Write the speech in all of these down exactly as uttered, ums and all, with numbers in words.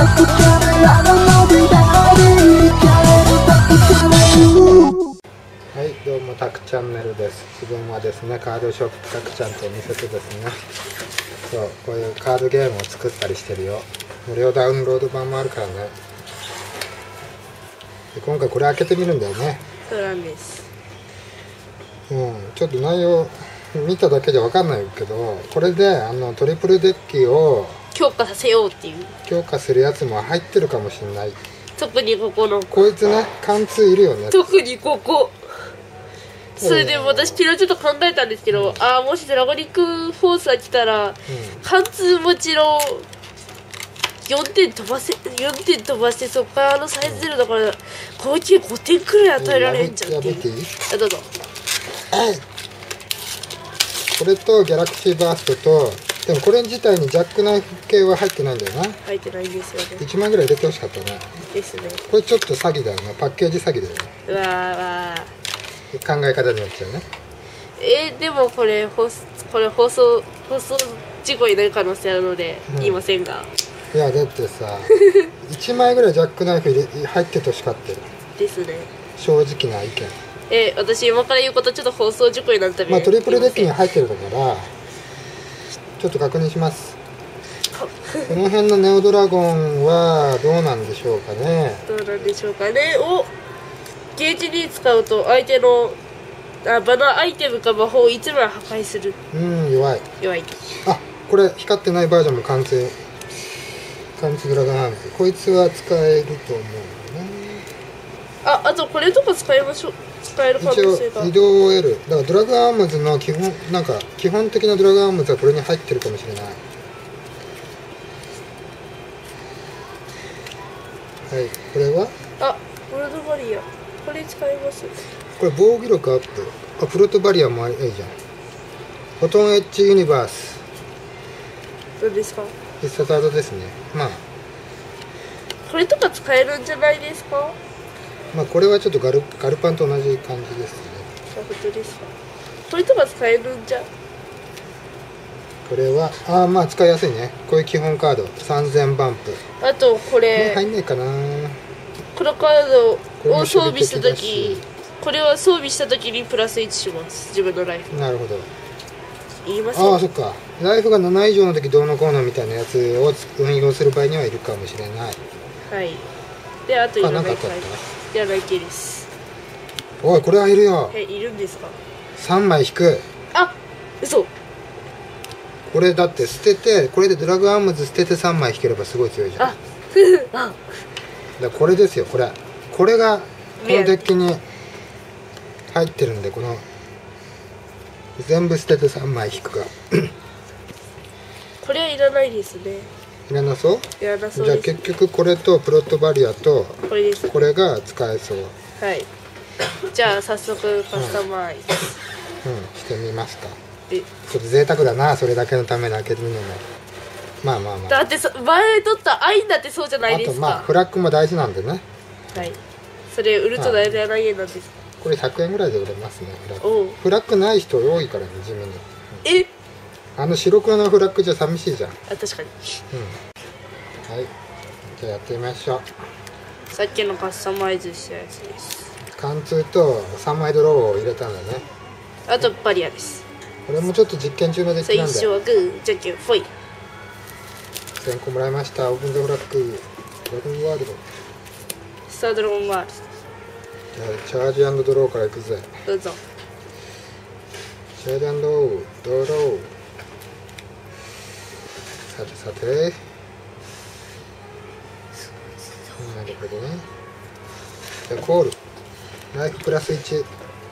はい、どうもタクチャンネルです。自分はですね、カードショップタクちゃんという店でですね、そうこういうカードゲームを作ったりしてるよ。無料ダウンロード版もあるからね。で今回これ開けてみるんだよね。 そうなんです。 うん、ちょっと内容見ただけじゃ分かんないけど、これであのトリプルデッキを強化させようっていう。 強化するやつも入ってるかもしれない。 特にここのこいつね、貫通いるよね。 特にここ。それで私昨日ちょっと考えたんですけど、うん、ああもしドラゴニックフォースが来たら、うん、貫通もちろんよんてん飛ばせよんてん飛ばして、そこからあのサイズゼロだから、合計ごてんくらい与えられるんじゃんっていう。あ、どうぞ。 これとギャラクシーバーストと、でもこれ自体にジャックナイフ系は入ってないんだよな。 入ってないんですよね。 いちまんぐらい入れてほしかったね。 ですね。 これちょっと詐欺だよね。パッケージ詐欺だよね。 うわーわー。 考え方によっちゃうね。 えー、でもこれ放これ放送放送事故になる可能性あるので、うん、言いませんが。 いやだってさいちまいぐらいジャックナイフ入れ入っててほしかったよ。 ですね。 正直な意見。 えー、私今から言うことちょっと放送事故になるために、 まあトリプルデッキに入ってるだからちょっと確認します。この辺のネオドラゴンはどうなんでしょうかね。 どうなんでしょうかね。おゲージに使うと相手のあ場のアイテムか魔法をいちまい破壊する。 うん弱い弱い。 あこれ光ってないバージョンも完成。貫通ドラゴンハンズこいつは使えると思うね。 ああとこれとか使いましょう。使える可能性が。 一応移動を得る。だからドラゴンアームズの基本なんか基本的なドラゴンアームズはこれに入ってるかもしれない。はいこれはあゴールドバリアこれ使います。 これ防御力アップ。あプロトバリアもいいじゃん。フォトンエッジユニバースどうですか。 必殺技ですね。まあこれとか使えるんじゃないですか。 まあこれはちょっとガルガルパンと同じ感じですね。 あ本当ですか。これとか使えるんじゃ。 これはああまあ使いやすいね。こういう基本カードさんぜんバンプ。 あとこれ入んないかな。 このカードを装備した時これは装備した時にプラスいちします。自分のライフ。 なるほど。 言いますああそっか。ライフがなな以上の時どうのこうのみたいなやつを運用する場合にはいるかもしれない。 はい。であといらないかカード。いらない系です。 おいこれはいるよ。 えいるんですか。 さんまい引く。 あ嘘。 これだって捨ててこれでドラグアームズ捨ててさんまい引ければすごい強いじゃん。 ああだこれですよこれ。これがこのデッキに入ってるんで、この全部捨ててさんまい引くかこれはいらないですね。 いらなそう。 いらなそうです。 じゃあ結局これとプロットバリアとこれです。 これが使えそう。 はい。じゃあ早速カスタマイズ、 うん、うん、してみますか。 えちょっと贅沢だなそれだけのために開けてみるのも。まあまあまあ。 だってそ前取ったアインだってそうじゃないですか。 あとまあフラッグも大事なんでね。 はい。それ売ると大体何円なんですか。 これひゃくえんぐらいで売れますね。フラッおうグフラッグない人多いからね地味に。 えあの白黒のフラッグじゃ寂しいじゃん。 あ確かに。 うん。はい。じゃあやってみましょう。 さっきのカスタマイズしたやつです。 貫通とさんまいドローを入れたんだね。 あとバリアです。 これもちょっと実験中のデッキなんで。 最初はグーじゃんけんフォイ。 せんこもらいました。オープンドフラッグドラゴンワールド。 スタードローンワールじゃあチャージ&ドローからいくぜ。 ド。どうぞ。 チャージ&ドロー。さてさて。なるほどね。じゃあコール。ライフプラスいち。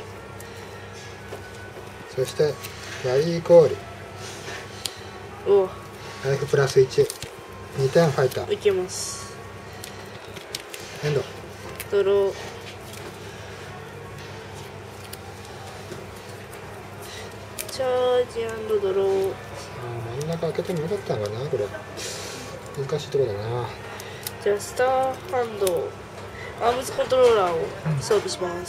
そしてラリーコール。 おライフプラスいち。にてんファイター。 いけます。 エンド。 ドロー。チャージ&ドロー。 真ん中開けてもよかったのかなこれ。難しいところだな。 じゃあスターハンドアームズコントローラーを装備します。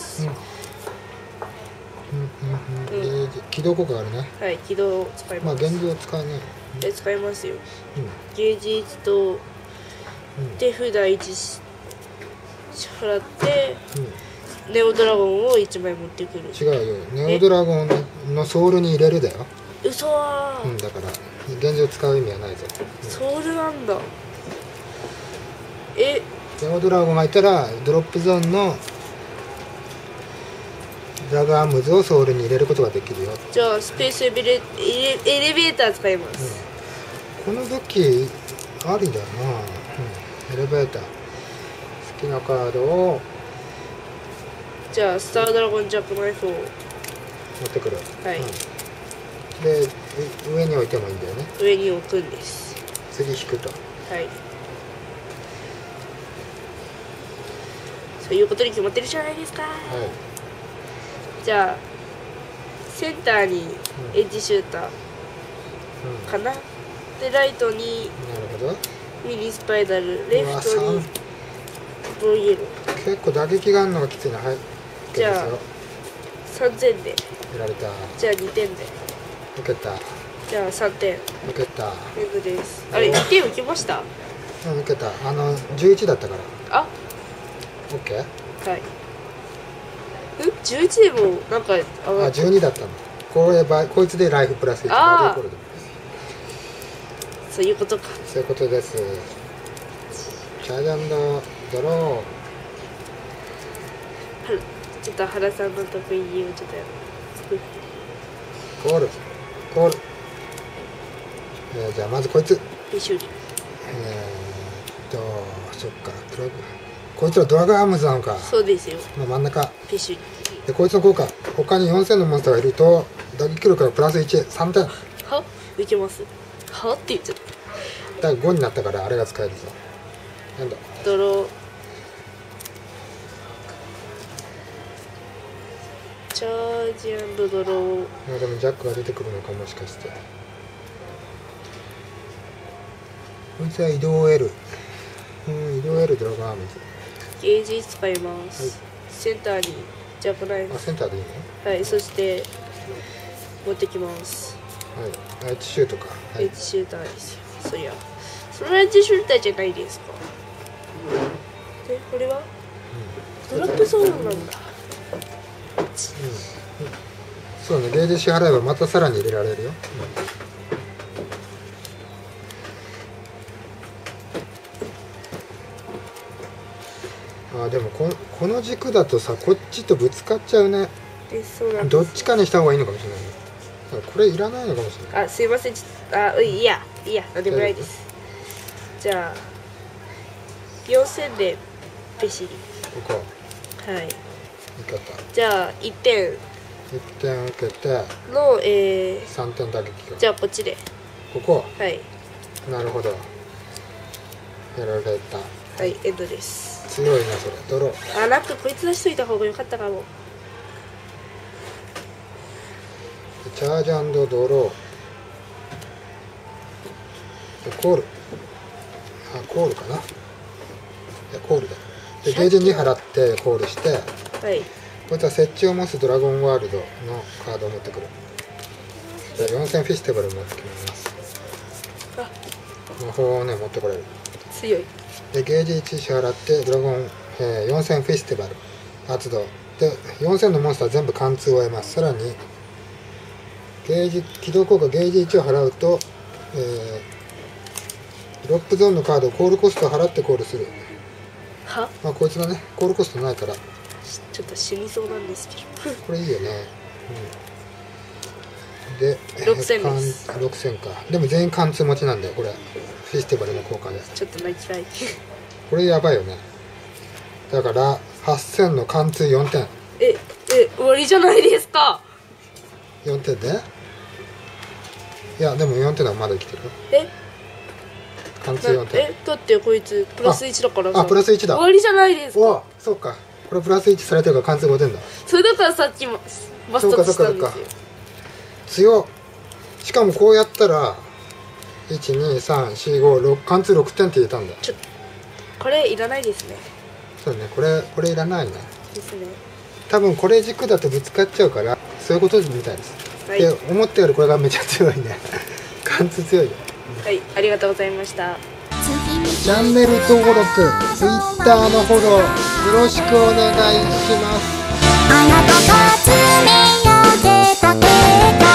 起動効果があるね。 はい、起動を使います。 まあ現状使えない。 え使いますよ。 うん、 ゲージいちとうん手札いち支払ってうんネオドラゴンをいちまい持ってくる。 違うよ、ネオドラゴンのソウルに入れるだよ。 嘘ー、 うんだから現状使う意味はないぞ。 ソウルなんだ。えネオドラゴンがいたらドロップゾーンのラガームズをソウルに入れることができるよ。 じゃあスペースエレベエレエレベーター使います、 この武器ありだよな、うん、エレベーター好きなカードをじゃあスタードラゴンジャックナイフを持ってくる。 はい、 うん、でう上に置いてもいいんだよね。 上に置くんです。 次引くと。 はいそういうことに決まってるじゃないですか。 はい、 じゃあセンターにエッジシューターうん、 かな、でライトになるほど。 ミニスパイダル、レフトにうわボーイエロー。 結構打撃があるのがきついな。はい、 じゃあ OK ですよ。 さんぜんで、 やられた。 じゃあにてんで、 受けた。 じゃあさんてん受けた。 エグです。あれいってん受けました。 うん、受けた。あのじゅういちだったから。 あ OK。 はいえじゅういちでもなんかああ、じゅうにだったの。こればこいつでライフプラスいち。 あーバディコールドそういうことか。 そういうことです。チャージャンドドロー。 はちょっと原さんの得意をちょっとやる。 コールコール、えー、じゃあまずこいつビシュリえー、っとそっかドラグこいつらドラグアームズなのか。 そうですよ。 まあ、真ん中ビシュリでこいつの効果他によんせんのモンスターがいると打撃力がプラスいち、さんてんは受けますはって言っちゃっただからごになったからあれが使えるぞ。なんだドローチャージドロー。 まあでもジャックが出てくるのかもしかして。こいつは移動 L、うん、移動 L ドラゴンアームズ。 ゲージ使います、 はいセンターにジャックナイフ。 あセンターでいいの。 はいそして持ってきます。 はい、エッジシュートか。はいエッジシューターですよ。そりゃそれはエッジシューターじゃないですか。でこれはドロップゾーンなんだ。 そうね、ゲージ支払えばまたさらに入れられるよ。あでもここの軸だとさこっちとぶつかっちゃうね。 えそうなんです。 どっちかにした方がいいのかもしれないね。だからこれいらないのかもしれない。 あすいませんちょっとあういいやいいやなんでもないです。じゃあよんせんでベシリ。 ここはい味方じゃあいってんいってん受けてのえー、 さんてん打撃がじゃあこっちでここ。 はいなるほど、やられた。 はいエンドです。 強いなそれ。ドロー。 あなんかこいつ出しといた方が良かったかも。 チャージ&ドローでコール。あコールかな。いやコールだ。でゲージに払ってコールして、 はいこいつは設置を持つドラゴンワールドのカードを持ってくる。じゃあよんせんフィスティバル持ってきます。 あ魔法をね持ってこれる。 強い。 でゲージいち支払ってドラゴン、えー、よんせんフェスティバル発動でよんせんのモンスター全部貫通を得ます。さらにゲージ起動効果ゲージいちを払うと、えー、ドロップゾーンのカードをコールコストを払ってコールする。 はまあこいつはねコールコストないからちょっと死にそうなんですけどこれいいよね、うん、でろくせんです。 ろくせんか。でも全員貫通持ちなんだよこれフェスティバルの効果で。 ちょっと泣きたいこれやばいよね。だからはっせんの貫通よんてん。 ええ終わりじゃないですか。 よんてんでいやでもよんてんはまだ生きてるよ。 え貫通よんてん。 えだってこいつプラスいちだからさ。 あプラスいちだ。 終わりじゃないですか。 おそうかこれプラスいちされてるから貫通ごてんだ。 それだからさっきもマスターしたんですよ。 強っ。しかもこうやったらいちにさんよんごろく貫通ろくてんって入れたんだ。 ちょこれいらないですね。 そうねこれこれいらないね。 ですね。 多分これ軸だとぶつかっちゃうからそういうことみたいです、 はい、 で思ったよりこれがめちゃ強いね貫通強いよ。 はいありがとうございました。 次にチャンネル登録、Twitter のフォローよろしくお願いします。 あなたが爪やげたてた